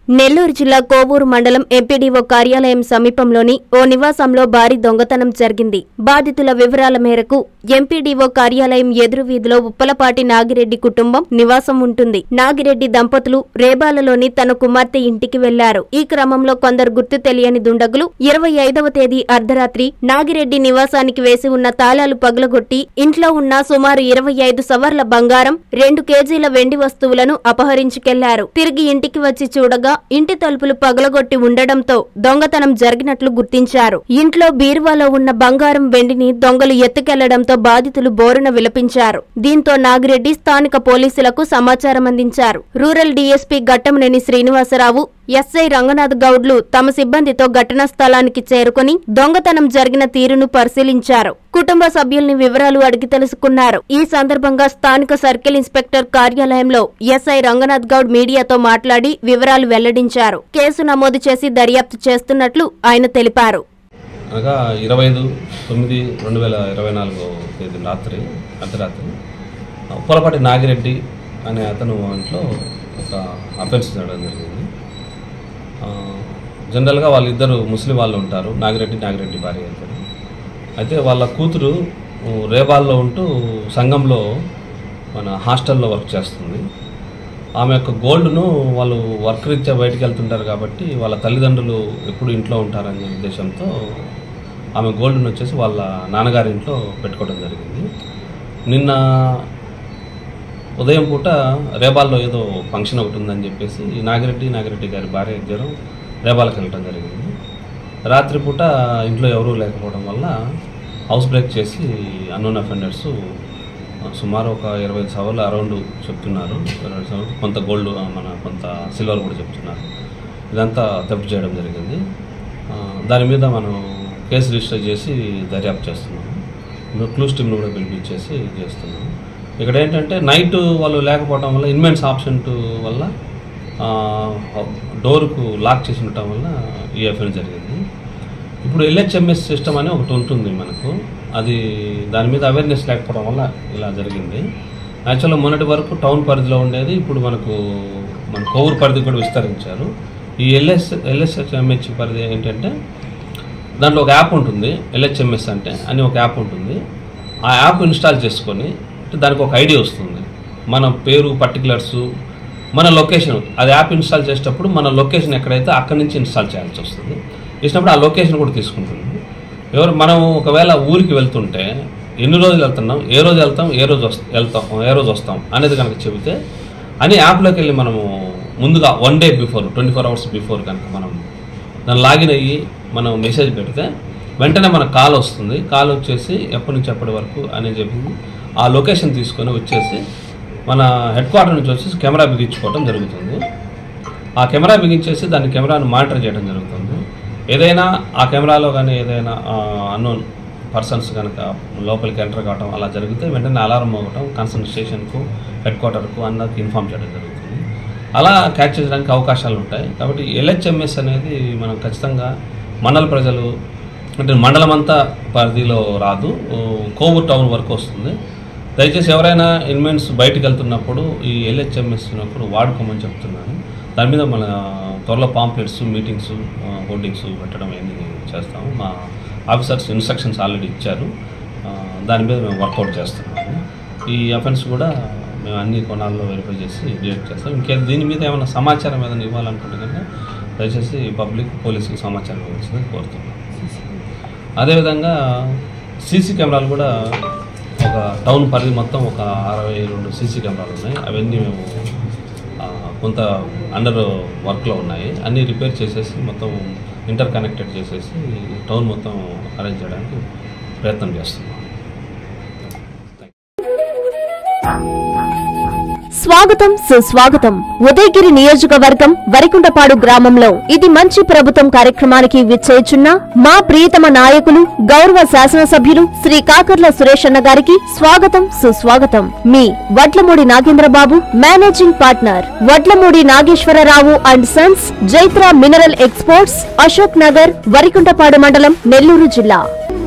నెల్లూరు జిల్లా కోవూరు మండలం ఎంపీడీఓ కార్యాలయం సమీపంలోని ఓ నివాసంలో భారీ దొంగతనం జరిగింది. బాధితుల వివరాల మేరకు ఎంపీడీఓ కార్యాలయం ఎదురు వీధిలో ఉప్పలపాటి నాగిరెడ్డి కుటుంబం నివాసం ఉంటుంది. నాగిరెడ్డి దంపతులు రేబాలలోని తన కుమార్తె ఇంటికి వెళ్లారు. ఈ క్రమంలో కొందరు గుర్తు తెలియని దుండగులు 25వ తేదీ అర్ధరాత్రి నాగిరెడ్డి నివాసానికి వేసి ఉన్న తాళాలు పగులగొట్టి ఇంట్లో ఉన్న సుమారు 25 సవర్ల బంగారం, 2 కేజీల వెండి వస్తువులను అపహరించుకెళ్లారు. తిరిగి ఇంటికి వచ్చి చూడగా ఇంటి తలుపులు పగలగొట్టి ఉండడంతో దొంగతనం జరిగినట్లు గుర్తించారు. ఇంట్లో బీరువాలో ఉన్న బంగారం, వెండిని దొంగలు ఎత్తుకెళ్లడంతో బాధితులు బోరున విలపించారు. దీంతో నాగిరెడ్డి స్థానిక పోలీసులకు సమాచారం అందించారు. Rural DSP Ghattamaneni Srinivasa Rao, SI Ranganath గౌడ్లు తమ సిబ్బందితో ఘటనా స్థలానికి చేరుకుని దొంగతనం జరిగిన తీరును పరిశీలించారు. కుటుంబ సభ్యుల్ని వివరాలు అడిగి తెలుసుకున్నారు. ఈ సందర్భంగా స్థానిక సర్కిల్ ఇన్స్పెక్టర్ కార్యాలయంలో ఎస్ఐ రంగనాథ్ గౌడ్ మీడియాతో మాట్లాడి వివరాలు వెల్లడించారు. కేసు నమోదు చేసి దర్యాప్తు చేస్తున్నట్లు ఆయన తెలిపారు. 25/9/2024 అర్ధరాత్రి ఉప్పలపాటి నాగిరెడ్డి అనే అతను ఇంట్లో ఒక అఫెన్స్ జరగడం జరిగింది. జనరల్గా వాళ్ళిద్దరు ముస్లిం వాళ్ళు ఉంటారు, నాగిరెడ్డి భార్య అవుతారు. అయితే వాళ్ళ కూతురు రేబాల్లో ఉంటూ సంఘంలో మన హాస్టల్లో వర్క్ చేస్తుంది. ఆమె యొక్క గోల్డ్ను వాళ్ళు వర్క్ రీత్యా బయటికి వెళ్తుంటారు కాబట్టి వాళ్ళ తల్లిదండ్రులు ఎప్పుడు ఇంట్లో ఉంటారనే ఉద్దేశంతో ఆమె గోల్డ్ను వచ్చేసి వాళ్ళ నాన్నగారి ఇంట్లో పెట్టుకోవడం జరిగింది. నిన్న ఉదయం పూట రేబాల్లో ఏదో ఫంక్షన్ ఒకటి ఉందని చెప్పేసి నాగిరెడ్డి గారి భార్య ఇద్దరు రేబాలకు వెళ్ళడం జరిగింది. రాత్రిపూట ఇంట్లో ఎవరూ లేకపోవడం వల్ల హౌస్ బ్రేక్ చేసి అన్నోన్ అఫెండర్స్ సుమారు ఒక 25 సవర్లు అరౌండ్ చెప్తున్నారు. 20 సవర్లు, కొంత గోల్డ్, కొంత సిల్వర్ కూడా చెప్తున్నారు. ఇదంతా థెఫ్ట్ చేయడం జరిగింది. దాని మీద మనం కేసు రిజిస్టర్ చేసి దర్యాప్తు చేస్తున్నాము. క్లూస్ టీమ్ను కూడా పిలిపించేసి చేస్తున్నాము. ఇక్కడ ఏంటంటే నైట్ వాళ్ళు లేకపోవడం వల్ల ఇన్మెన్స్ ఆబ్సెంట్ వల్ల డోర్కు లాక్ చేసి ఉండటం వల్ల ఈ అఫెన్స్ జరిగింది. ఇప్పుడు LHMS సిస్టమ్ అని ఒకటి ఉంటుంది మనకు, అది దాని మీద అవేర్నెస్ లేకపోవడం వల్ల ఇలా జరిగింది. యాక్చువల్గా మొన్నటి వరకు టౌన్ పరిధిలో ఉండేది, ఇప్పుడు మన కోవూరు పరిధి కూడా విస్తరించారు. ఈ LHMS పరిధి ఏంటంటే దాంట్లో ఒక యాప్ ఉంటుంది, LHMS అంటే అని ఒక యాప్ ఉంటుంది. ఆ యాప్ ఇన్స్టాల్ చేసుకొని దానికి ఒక ఐడి వస్తుంది, మన పేరు, పర్టికులర్సు, మన లొకేషన్. అది యాప్ ఇన్స్టాల్ చేసేటప్పుడు మన లొకేషన్ ఎక్కడైతే అక్కడి నుంచి ఇన్స్టాల్ చేయాల్సి వస్తుంది. చేసినప్పుడు ఆ లొకేషన్ కూడా తీసుకుంటుంది. మనం ఒకవేళ ఊరికి వెళ్తుంటే ఎన్ని రోజులు వెళ్తున్నాం, ఏ రోజు వెళ్తాం, ఏ రోజు వస్తాం అనేది కనుక చెబితే అని యాప్లోకి వెళ్ళి మనము ముందుగా 1 డే బిఫోర్, 24 అవర్స్ బిఫోర్ కనుక మనం దాన్ని లాగిన్ అయ్యి మనం మెసేజ్ పెడితే వెంటనే మనకు కాల్ వస్తుంది. కాల్ వచ్చేసి ఎప్పటి నుంచి ఎప్పటి వరకు అని చెప్పింది. ఆ లొకేషన్ తీసుకొని వచ్చేసి మన హెడ్ క్వార్టర్ నుంచి వచ్చేసి కెమెరా బిగించుకోవడం జరుగుతుంది. ఆ కెమెరా బిగించేసి దాన్ని కెమెరాను మానిటర్ చేయడం జరుగుతుంది. ఏదైనా ఆ కెమెరాలో కానీ ఏదైనా అన్నోన్ పర్సన్స్ కనుక లోపలికి ఎంటర్ కావడం అలా జరిగితే వెంటనే అలారం మోగటం, కన్సర్న్ స్టేషన్కు, హెడ్ క్వార్టర్కు అందరికి ఇన్ఫామ్ చేయడం జరుగుతుంది. అలా క్యాచ్ చేయడానికి అవకాశాలు ఉంటాయి. కాబట్టి LHMS అనేది మనం ఖచ్చితంగా మండల ప్రజలు అంటే మండలం అంతా పరిధిలో రాదు, కోవూరు టౌన్ వరకు వస్తుంది. దయచేసి ఎవరైనా ఇన్మెన్స్ బయటకు వెళ్తున్నప్పుడు ఈ LHMS ఉన్నప్పుడు వాడుకోమని చెప్తున్నాను. దాని మీద మన త్వరలో పాంప్లెట్స్, మీటింగ్స్, హోర్డింగ్స్ పెట్టడం అన్నీ చేస్తాము. మా ఆఫీసర్స్ ఇన్స్ట్రక్షన్స్ ఆల్రెడీ ఇచ్చారు. దాని మీద మేము వర్కౌట్ చేస్తున్నాము. ఈ అఫెన్స్ కూడా మేము అన్ని కోణాల్లో వెరిఫై చేసి డిటెక్ట్ చేస్తాం. దీని మీద ఏమైనా సమాచారం ఏదైనా ఇవ్వాలనుకుంటే కనుక దయచేసి పబ్లిక్, పోలీసుకి సమాచారం ఇవ్వాల్సిందని కోరుతున్నాం. అదేవిధంగా సీసీ కెమెరాలు కూడా ఒక టౌన్ పరిధి మొత్తం ఒక 62 సీసీ కెమెరాలు ఉన్నాయి. అవన్నీ మేము కొంత అండర్ వర్క్లో ఉన్నాయి. అన్నీ రిపేర్ చేసేసి మొత్తం ఇంటర్ కనెక్టెడ్ చేసేసి టౌన్ మొత్తం అరేంజ్ చేయడానికి ప్రయత్నం చేస్తున్నాం. స్వాగతం, సుస్వాగతం. ఉదయగిరి నియోజకవర్గం వరికుంటపాడు గ్రామంలో ఇది మంచి ప్రభుత్వం కార్యక్రమానికి విచ్చేయుచున్న మా ప్రియతమ నాయకులు, గౌరవ శాసనసభ్యులు శ్రీ కాకర్ల సురేషన్న గారికి స్వాగతం, సుస్వాగతం. మీ Vadlamudi Nagendra Babu, managing partner, Vadlamudi Nageswara Rao and sons, Jaitra mineral exports, Ashok Nagar, Varikuntapadu మండలం, నెల్లూరు జిల్లా.